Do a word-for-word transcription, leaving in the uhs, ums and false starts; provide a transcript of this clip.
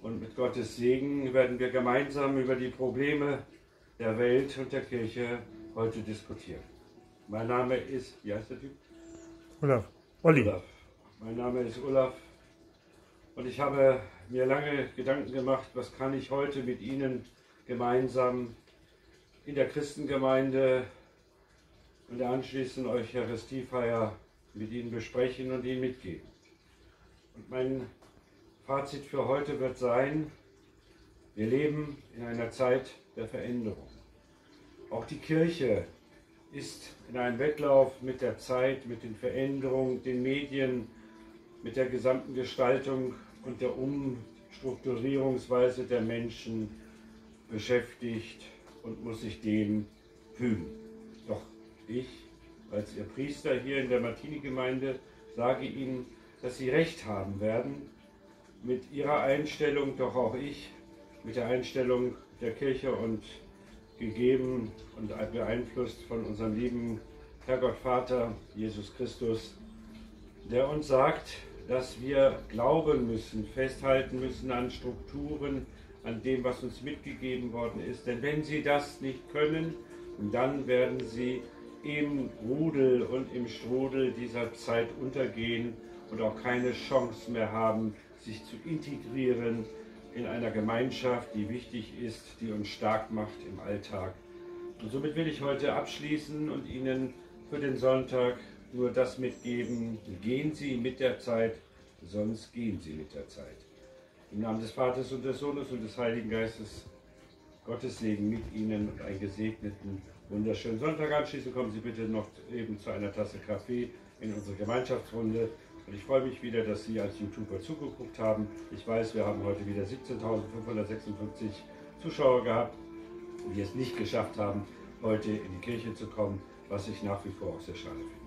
Und mit Gottes Segen werden wir gemeinsam über die Probleme der Welt und der Kirche heute diskutieren. Mein Name ist, wie heißt der Typ? Olaf. Olli. Olaf. Mein Name ist Olaf und ich habe mir lange Gedanken gemacht, was kann ich heute mit Ihnen gemeinsam in der Christengemeinde und der anschließenden Eucharistiefeier mit Ihnen besprechen und Ihnen mitgeben. Und mein Fazit für heute wird sein, wir leben in einer Zeit der Veränderung. Auch die Kirche ist in einem Wettlauf mit der Zeit, mit den Veränderungen, den Medien, mit der gesamten Gestaltung und der Umstrukturierungsweise der Menschen beschäftigt und muss sich dem fügen. Doch ich, als Ihr Priester hier in der Martini-Gemeinde, sage Ihnen, dass Sie recht haben werden mit Ihrer Einstellung, doch auch ich mit der Einstellung der Kirche und gegeben und beeinflusst von unserem lieben Herrgott Vater Jesus Christus, der uns sagt, dass wir glauben müssen, festhalten müssen an Strukturen, an dem, was uns mitgegeben worden ist. Denn wenn Sie das nicht können, dann werden Sie im Rudel und im Strudel dieser Zeit untergehen und auch keine Chance mehr haben, sich zu integrieren in einer Gemeinschaft, die wichtig ist, die uns stark macht im Alltag. Und somit will ich heute abschließen und Ihnen für den Sonntag nur das mitgeben: Gehen Sie mit der Zeit, sonst gehen Sie mit der Zeit. Im Namen des Vaters und des Sohnes und des Heiligen Geistes, Gottes Segen mit Ihnen und einen gesegneten, wunderschönen Sonntag. Anschließend kommen Sie bitte noch eben zu einer Tasse Kaffee in unsere Gemeinschaftsrunde. Und ich freue mich wieder, dass Sie als YouTuber zugeguckt haben. Ich weiß, wir haben heute wieder siebzehntausendfünfhundertsechsundfünfzig Zuschauer gehabt, die es nicht geschafft haben, heute in die Kirche zu kommen, was ich nach wie vor auch sehr schade finde.